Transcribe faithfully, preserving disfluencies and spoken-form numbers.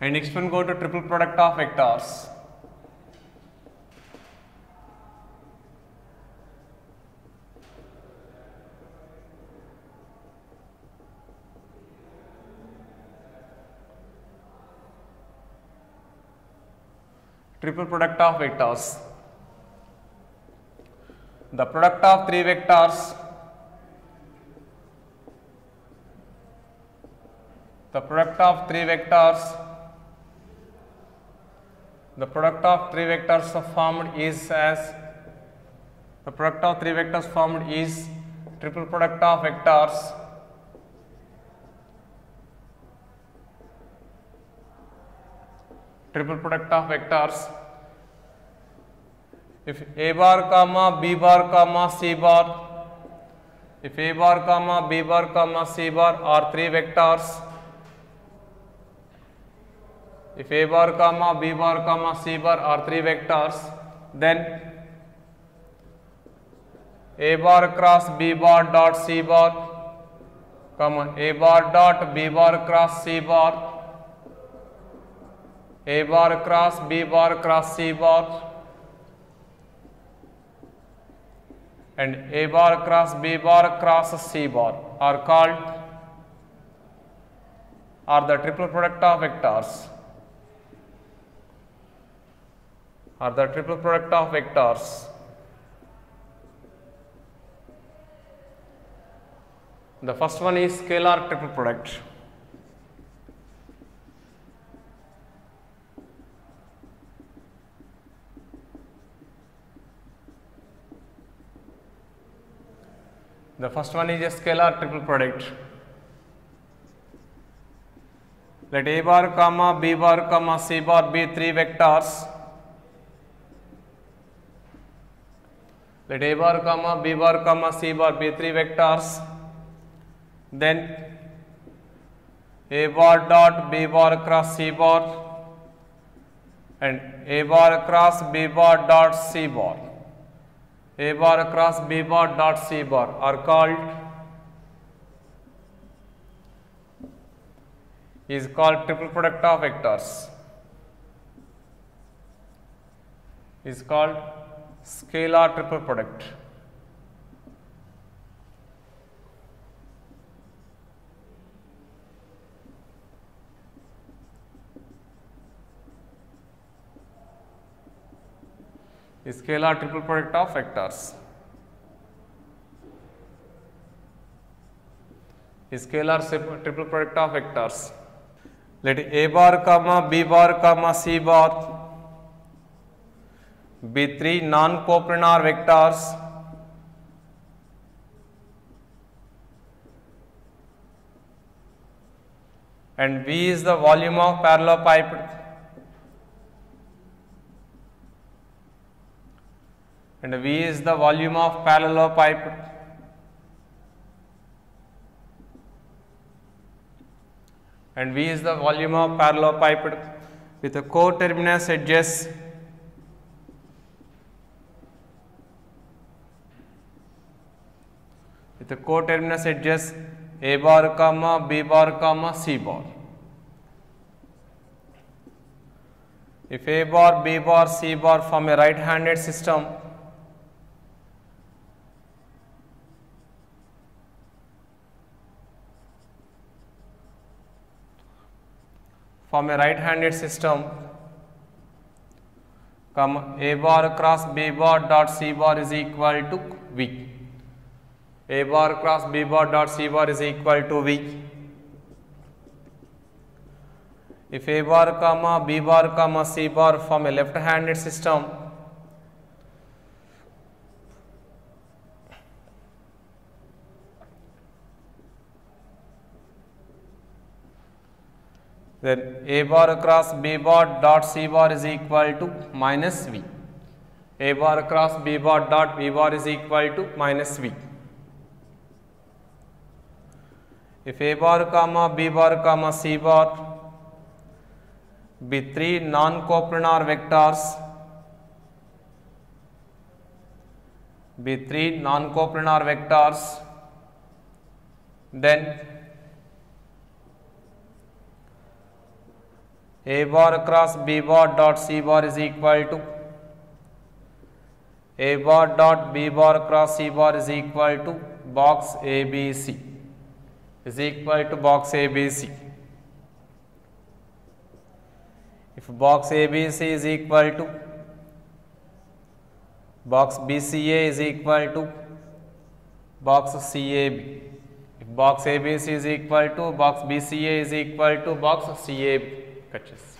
And next one go to triple product of vectors. Triple product of vectors. The product of three vectors, the product of three vectors, the product of three vectors formed is as, the product of three vectors formed is triple product of vectors. Triple product of vectors. If A bar comma B bar comma C bar, if A bar comma B bar comma C bar are three vectors, if A bar comma B bar comma C bar are three vectors, then A bar cross B bar dot C bar, comma A bar dot B bar cross C bar, A bar cross B bar cross C bar, and A bar cross B bar cross C bar are called, are the triple product of vectors, are the triple product of vectors. The first one is scalar triple product. The first one is a scalar triple product. Let A bar comma B bar comma C bar be three vectors. Let A bar comma B bar comma C bar be three vectors. Then A bar dot B bar cross C bar and A bar cross B bar dot C bar, A bar cross B bar dot C bar are called, is called triple product of vectors, is called scalar triple product. Scalar triple product of vectors. Scalar triple product of vectors. Let A bar comma B bar comma C bar be three non-coplanar vectors and V is the volume of parallelepiped and V is the volume of parallelepiped and V is the volume of parallelepiped with the coterminous edges with the coterminous edges A bar comma B bar comma C bar. If A bar, B bar, C bar form a right-handed system, form a right-handed system, comma A bar cross B bar dot C bar is equal to V. A bar cross B bar dot C bar is equal to V. If A bar comma B bar comma C bar form a left-handed system, then A bar cross B bar dot C bar is equal to minus V. A bar cross B bar dot V bar is equal to minus V. If A bar comma B bar comma C bar be three non-coplanar vectors, be three non-coplanar vectors, then A bar cross B bar dot C bar is equal to A bar dot B bar cross C bar is equal to box A B C is equal to box A B C. If box A B C is equal to box B C A is equal to box C A B. If box A B C is equal to box B C A is equal to box C A B. Catches.